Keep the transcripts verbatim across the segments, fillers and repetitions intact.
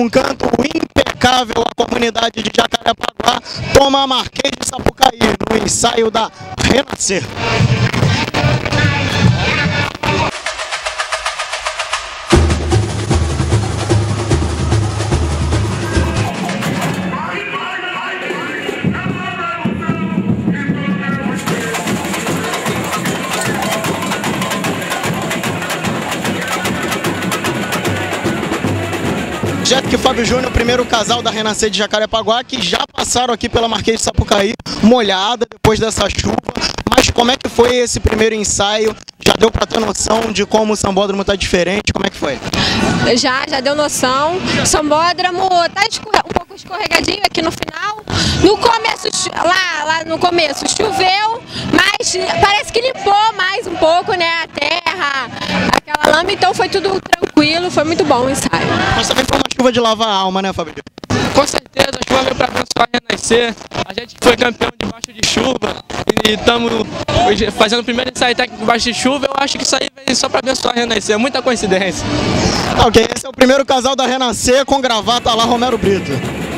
um canto impecável, a comunidade de Jacarepaguá toma a Marquês de Sapucaí no ensaio da Renascer. Projeto que Fábio Júnior, o primeiro casal da Renascer de Jacarepaguá, que já passaram aqui pela Marquês de Sapucaí, molhada depois dessa chuva. Mas como é que foi esse primeiro ensaio? Já deu para ter noção de como o sambódromo está diferente? Como é que foi? Já, já deu noção. O sambódromo tá um pouco escorregadinho aqui no final. No começo, lá, lá no começo choveu, mas parece que limpou mais um pouco, né, a terra, aquela lama, então foi tudo tranquilo, foi muito bom o ensaio. Mas também foi uma chuva de lavar a alma, né, Fábio? Com certeza, a chuva veio para abençoar a Renascer. A gente foi campeão debaixo de chuva e estamos fazendo o primeiro ensaio técnico debaixo de chuva. Eu acho que isso aí vem só para abençoar a Renascer, é muita coincidência. Ok, esse é o primeiro casal da Renascer com gravata lá Romero Brito.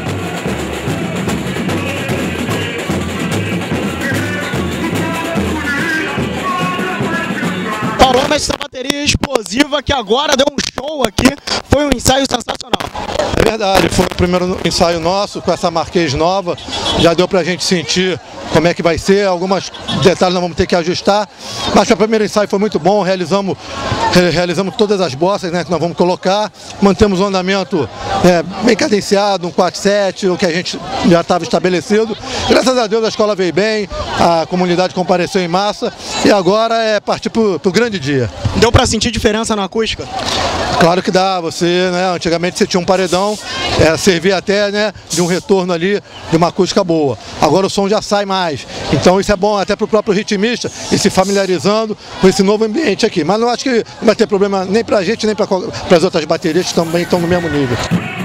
Paloma, essa bateria explosiva que agora deu um show aqui, foi um ensaio sensacional. É verdade, foi o primeiro ensaio nosso com essa Marquês nova, já deu pra gente sentir como é que vai ser, alguns detalhes nós vamos ter que ajustar, mas o primeiro ensaio foi muito bom, realizamos, realizamos todas as bossas, né, que nós vamos colocar, mantemos um andamento é, bem cadenciado, um quatro sete, o que a gente já estava estabelecido. Graças a Deus a escola veio bem, a comunidade compareceu em massa e agora é partir para o grande dia. Deu para sentir diferença na acústica? Claro que dá, você, né, antigamente você tinha um paredão, é, servia até, né, de um retorno ali, de uma acústica boa. Agora o som já sai mais, então isso é bom até para o próprio ritmista ir se familiarizando com esse novo ambiente aqui. Mas não acho que não vai ter problema nem para a gente, nem para as outras baterias que também estão no mesmo nível.